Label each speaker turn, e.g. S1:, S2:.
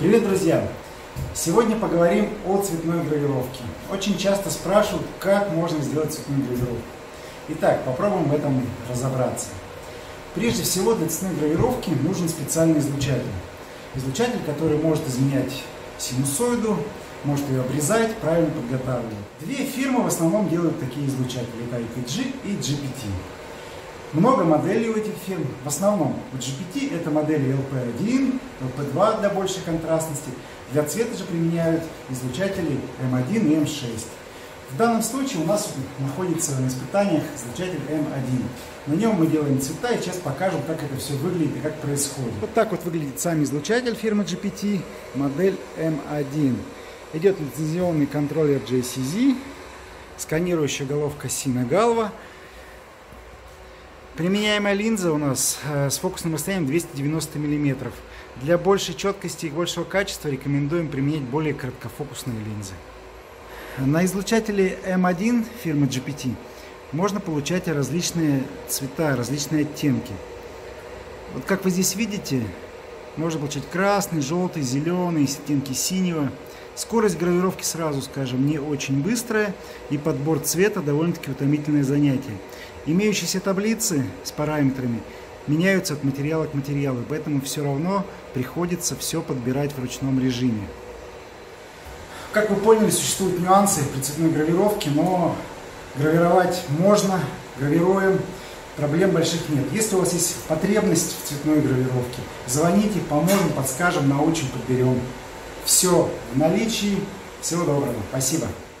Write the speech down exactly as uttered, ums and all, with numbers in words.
S1: Привет, друзья! Сегодня поговорим о цветной гравировке. Очень часто спрашивают, как можно сделать цветную гравировку. Итак, попробуем в этом разобраться. Прежде всего, для цветной гравировки нужен специальный излучатель. Излучатель, который может изменять синусоиду, может ее обрезать, правильно подготавливать. Две фирмы в основном делают такие излучатели. Это ай пи джи и джи пи ти. Много моделей у этих фирм. В основном у джи пи ти это модели эл пи один, эл пи два для большей контрастности. Для цвета же применяют излучатели эм один и эм шесть. В данном случае у нас находится на испытаниях излучатель эм один. На нем мы делаем цвета и сейчас покажем, как это все выглядит и как происходит. Вот так вот выглядит сам излучатель фирмы джи пи ти, модель эм один. Идет лицензионный контроллер джей си зет, сканирующая головка Sina-Galva. Применяемая линза у нас э, с фокусным расстоянием двести девяносто миллиметров. Для большей четкости и большего качества рекомендуем применять более короткофокусные линзы. На излучателе эм один фирмы джи пи ти можно получать различные цвета, различные оттенки. Вот как вы здесь видите, можно получать красный, желтый, зеленый, оттенки синего. Скорость гравировки, сразу скажем, не очень быстрая, и подбор цвета довольно-таки утомительное занятие. Имеющиеся таблицы с параметрами меняются от материала к материалу, поэтому все равно приходится все подбирать в ручном режиме. Как вы поняли, существуют нюансы при цветной гравировке, но гравировать можно, гравируем, проблем больших нет. Если у вас есть потребность в цветной гравировке, звоните, поможем, подскажем, научим, подберем. Все в наличии. Всего доброго. Спасибо.